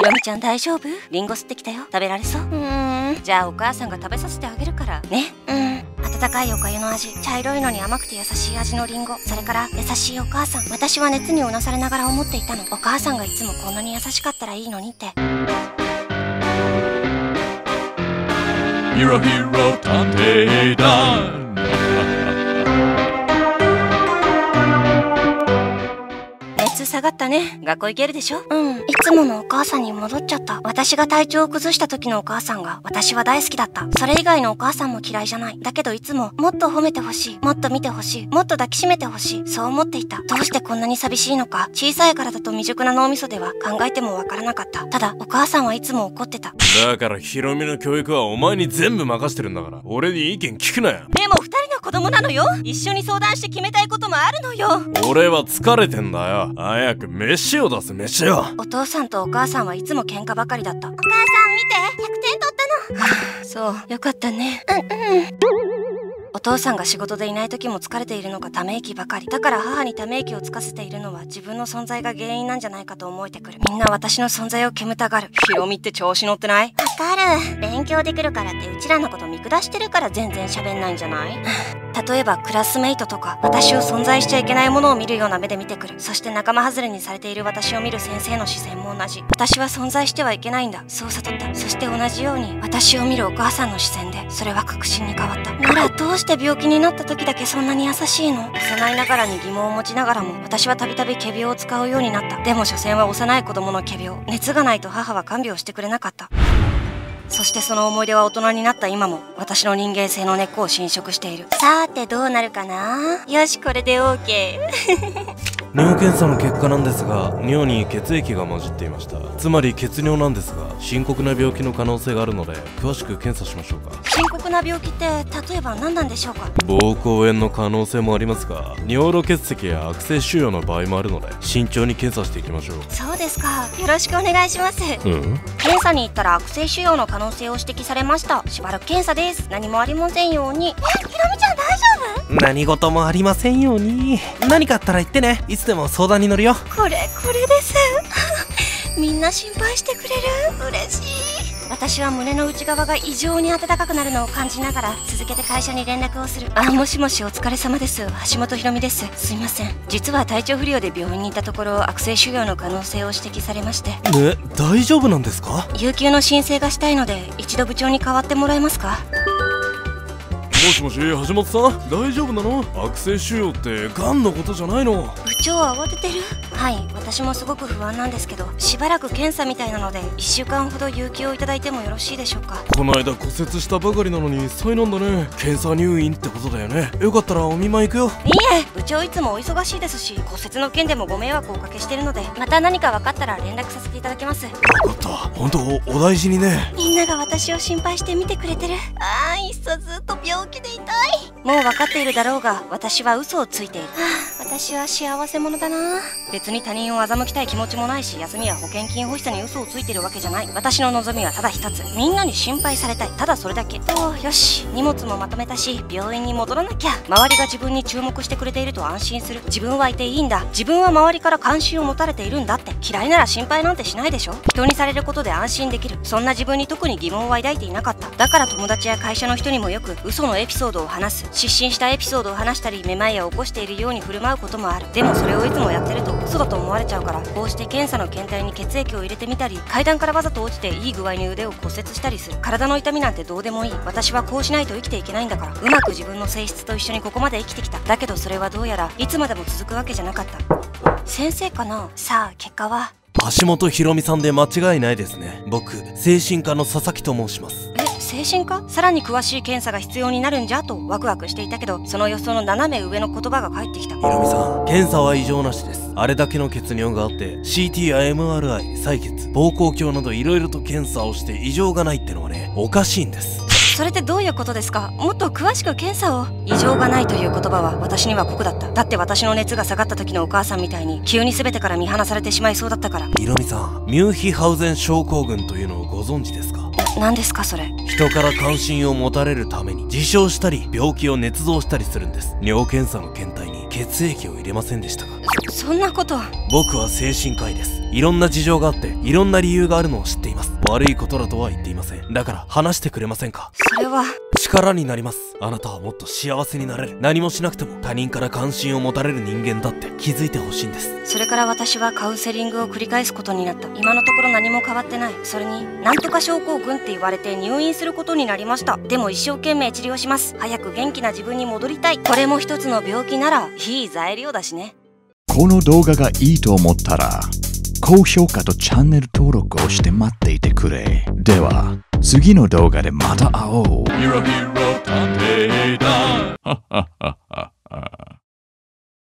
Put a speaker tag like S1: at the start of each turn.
S1: ろみちゃん大丈夫？リンゴ吸ってきたよ。食べられそう？じゃあお母さんが食べさせてあげるからね。温かいおかゆの味、茶色いのに甘くて優しい味のリンゴ、それから優しいお母さん。私は熱にうなされながら思っていたの。お母さんがいつもこんなに優しかったらいいのにって。
S2: ヒロヒロ探偵団。
S1: 熱下がったね。学校行けるでしょ？いつものお母さんに戻っちゃった。私が体調を崩した時のお母さんが私は大好きだった。それ以外のお母さんも嫌いじゃない。だけどいつももっと褒めてほしい、もっと見てほしい、もっと抱きしめてほしい、そう思っていた。どうしてこんなに寂しいのか、小さいからだと未熟な脳みそでは考えてもわからなかった。ただお母さんはいつも怒ってた。
S2: だからヒロミの教育はお前に全部任してるんだから、俺に意見聞くなよ。
S1: でも2人の子供なのよ。一緒に相談して決めたいこともあるのよ。
S2: 俺は疲れてんだよ。早く飯を出せ、飯を。
S1: お父さんとお母さんはいつも喧嘩ばかりだった。お母さん見て、100点取ったの。そう、よかったね。お父さんが仕事でいない時も疲れているのかため息ばかり。だから母にため息をつかせているのは自分の存在が原因なんじゃないかと思えてくる。みんな私の存在を煙たがる。ヒロミって調子乗ってない？わかる。勉強できるからってうちらのこと見下してるから全然喋んないんじゃない？例えばクラスメイトとか私を存在しちゃいけないものを見るような目で見てくる。そして仲間外れにされている私を見る先生の視線も同じ。私は存在してはいけないんだ、そう悟った。そして同じように私を見るお母さんの視線でそれは確信に変わった。ならどうして病気になった時だけそんなに優しいの？幼いながらに疑問を持ちながらも私はたびたび仮病を使うようになった。でも所詮は幼い子供の仮病。熱がないと母は看病してくれなかった。そしてその思い出は大人になった今も私の人間性の根っこを侵食している。さーてどうなるかな。よし、これで OK。
S2: 尿検査の結果なんですが、尿に血液が混じっていました。つまり血尿なんですが、深刻な病気の可能性があるので詳しく検査しましょうか。
S1: 深刻な病気って例えば何なんでしょうか？
S2: 膀胱炎の可能性もありますが、尿路結石や悪性腫瘍の場合もあるので慎重に検査していきましょう。
S1: そうですか、よろしくお願いします。検査に行ったら悪性腫瘍の可能性を指摘されました。しばらく検査です。何もありませんように。ひろみちゃん大丈夫？
S3: 何事もありませんように。何かあったら言ってね。いつでも相談に乗るよ。
S1: これですみんな心配してくれる。嬉しい。私は胸の内側が異常に温かくなるのを感じながら続けて会社に連絡をする。もしもし、お疲れ様です。橋本ひろみです。すいません。実は体調不良で病院に行ったところ悪性腫瘍の可能性を指摘されまして。
S3: 大丈夫なんですか？
S1: 有給の申請がしたいので一度部長に代わってもらえますか？
S2: もしもし、橋本さん、大丈夫なの？悪性腫瘍ってがんのことじゃないの？
S1: 部長慌ててる？はい、私もすごく不安なんですけど、しばらく検査みたいなので1週間ほど有給をいただいてもよろしいでしょうか？
S2: この間骨折したばかりなのに災難だね。検査入院ってことだよね。よかったらお見舞い行くよ。
S1: いいえ、部長いつもお忙しいですし、骨折の件でもご迷惑をおかけしてるので、また何か分かったら連絡させていただきます。
S2: よかった。本当お大事にね。
S1: みんなが私を心配して見てくれてる。いっそずっと病気でいたい。もう分かっているだろうが、私は嘘をついている。私は幸せ者だな。別に他人を欺きたい気持ちもないし、休みや保険金欲しさに嘘をついてるわけじゃない。私の望みはただ一つ、みんなに心配されたい、ただそれだけ。よし、荷物もまとめたし病院に戻らなきゃ。周りが自分に注目してくれていると安心する。自分はいていいんだ、自分は周りから関心を持たれているんだって。嫌いなら心配なんてしないでしょ。人にされることで安心できる、そんな自分に特に疑問は抱いていなかった。だから友達や会社の人にもよく嘘のエピソードを話す。失神したエピソードを話したり、めまいを起こしているように振る舞うこともある。でもそれをいつもやってると嘘だと思われちゃうから、こうして検査の検体に血液を入れてみたり、階段からわざと落ちていい具合に腕を骨折したりする。体の痛みなんてどうでもいい。私はこうしないと生きていけないんだから。うまく自分の性質と一緒にここまで生きてきた。だけどそれはどうやらいつまでも続くわけじゃなかった。先生かな。さあ結果は？
S3: 橋本ひろみさんで間違いないですね。僕、精神科の佐々木と申します。
S1: 精神科？さらに詳しい検査が必要になるんじゃとワクワクしていたけど、その予想の斜め上の言葉が返ってきた。
S3: ひろみさん、検査は異常なしです。あれだけの血尿があって CT や MRI、採血、膀胱鏡などいろいろと検査をして異常がないってのはね、おかしいんです。
S1: それってどういうことですか？もっと詳しく検査を。異常がないという言葉は私には酷だった。だって私の熱が下がった時のお母さんみたいに急に全てから見放されてしまいそうだったから。
S3: ひろみさん、ミュンヒハウゼン症候群というのをご存知ですか？
S1: 何ですかそれ。
S3: 人から関心を持たれるために自傷したり病気を捏造したりするんです。尿検査の検体に血液を入れませんでしたか？
S1: そんなこと。
S3: 僕は精神科医です。いろんな事情があっていろんな理由があるのを知っています。悪いことだとは言っていません。だから話してくれませんか？
S1: それは
S3: 力になります。あなたはもっと幸せになれる。何もしなくても他人から関心を持たれる人間だって気づいてほしいんです。
S1: それから私はカウンセリングを繰り返すことになった。今のところ何も変わってない。それになんとか症候群って言われて入院することになりました。でも一生懸命治療します。早く元気な自分に戻りたい。これも一つの病気ならいい材料だしね。
S4: この動画がいいと思ったら高評価とチャンネル登録をして待っていてくれ。では次の動画でまた会おう。